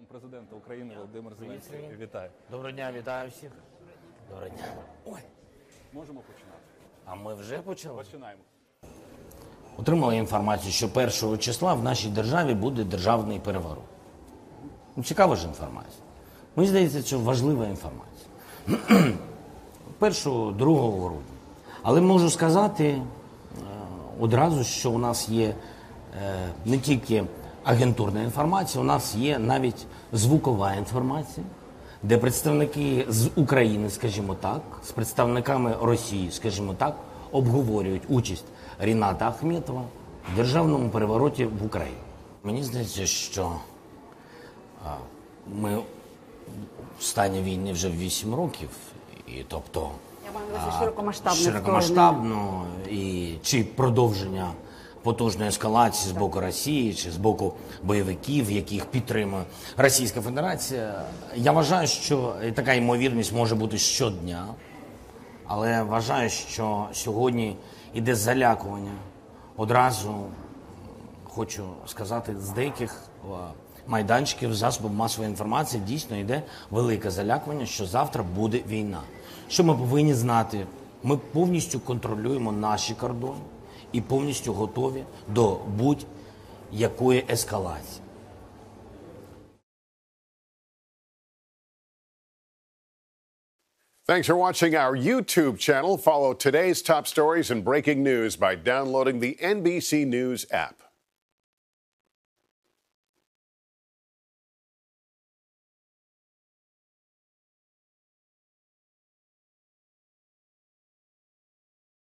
президента України Володимир Зеленський. Вітаю. Доброго дня, вітаю всіх. Доброго дня. Ой, Можемо починати? а ми вже почали? Починаємо. Отримали інформацію, що 1 числа в нашій державі буде державний переворот. Ну, цікава ж інформація. Мені здається, це важлива інформація. 1-2 грудня. Але можу сказати одразу, що у нас є не тільки агентурна інформація, у нас є навіть звукова інформація, де представники з України, скажімо так, з представниками Росії, скажімо так, обговорюють участь Ріната Ахметова в державному перевороті в Україні. Мені здається, що ми в стані війни вже 8 років, і тобто Я маю на увазі широкомасштабно, і чи продовження потужної ескалації з боку Росії, чи з боку бойовиків, яких підтримує Російська Федерація. Я вважаю, що така ймовірність може бути щодня, але вважаю, що сьогодні йде залякування. Одразу хочу сказати, з деяких майданчиків, засобів масової інформації дійсно йде велике залякування, що завтра буде війна. Що ми повинні знати? Ми повністю контролюємо наші кордони і повністю готові до будь-якої ескалації. Thanks for watching our YouTube channel. Follow today's top stories and breaking news by downloading the NBC News app.